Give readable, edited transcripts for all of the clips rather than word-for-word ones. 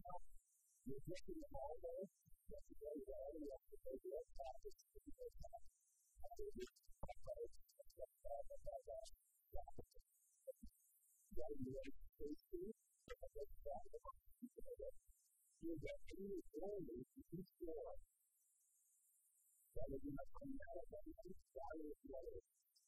You're getting them all there. That's very well. You have to go to that practice to do that. After you get to that place, that's what I'm talking about. What are you ready to face to? That's what I'm talking about. You're getting the only to be sure that you're not coming out of that. You're trying to do it.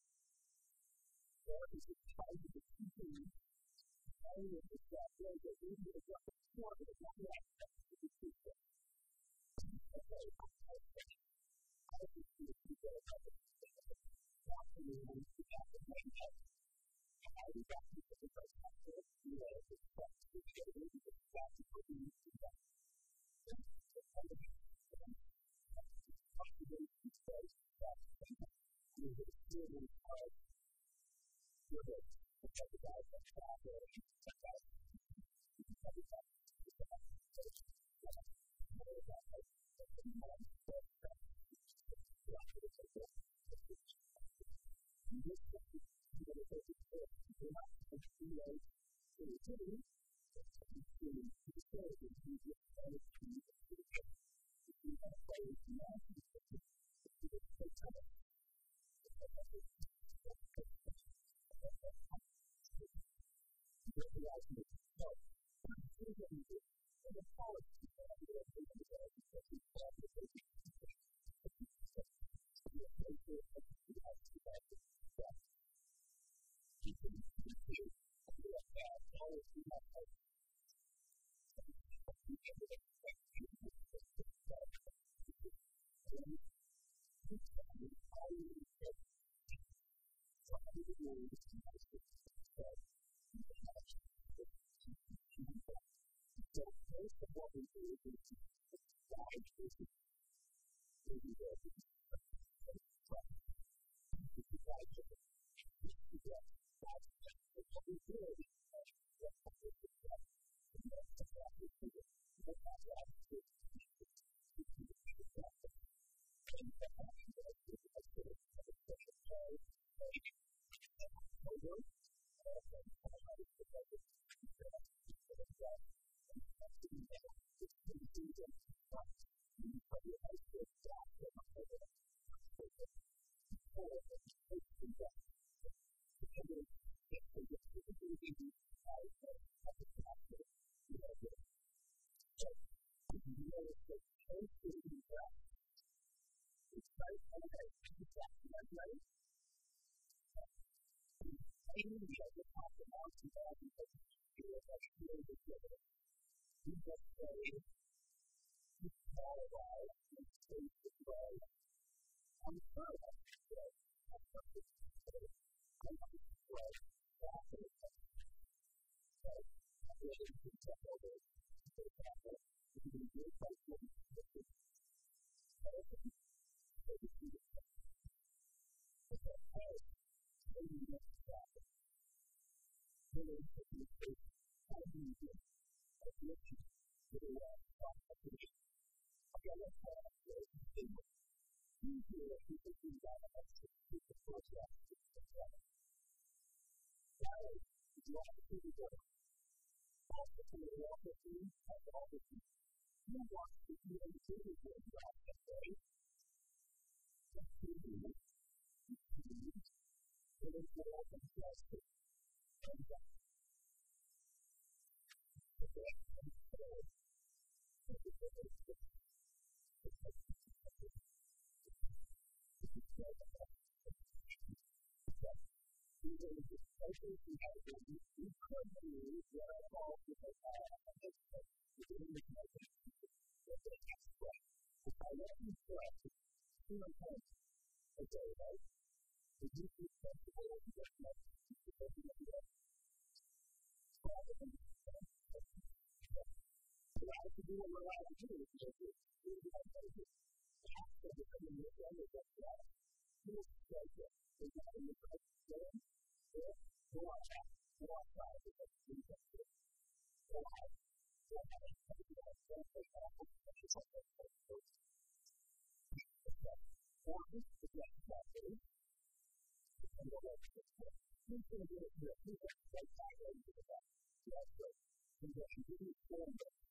Or is it trying to continue? Trying to get that way that you need to get the score that you're not going to be teaching. Okay. I think you can get a better doctor who wants to have the main head. How do you got to get the first doctor? You know, it's tough to get a really good doctor for you to do that.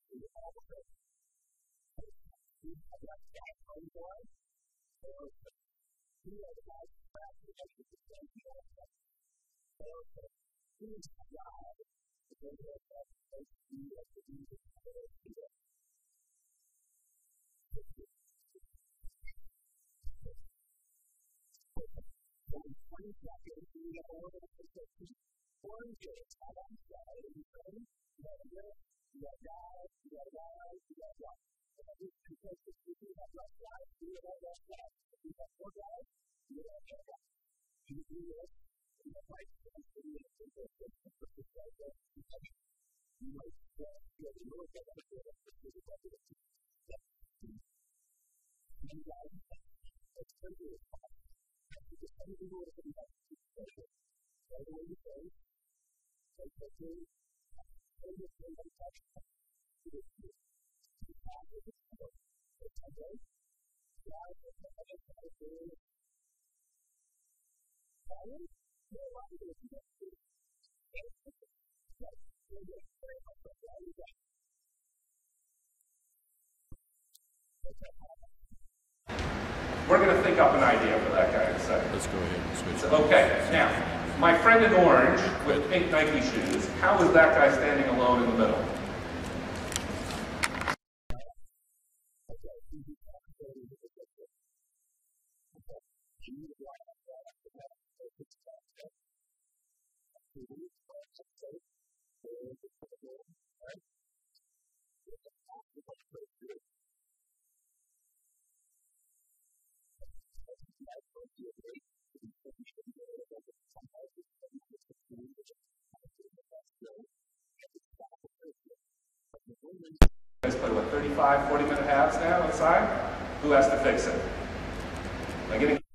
We're going to think up an idea for that guy in a second. Let's go ahead and switch. Okay, now, my friend in orange with pink Nike shoes, how is that guy standing alone in the middle? You guys play, what, 35, 40-minute halves now outside? Who has to fix it? Am I getting...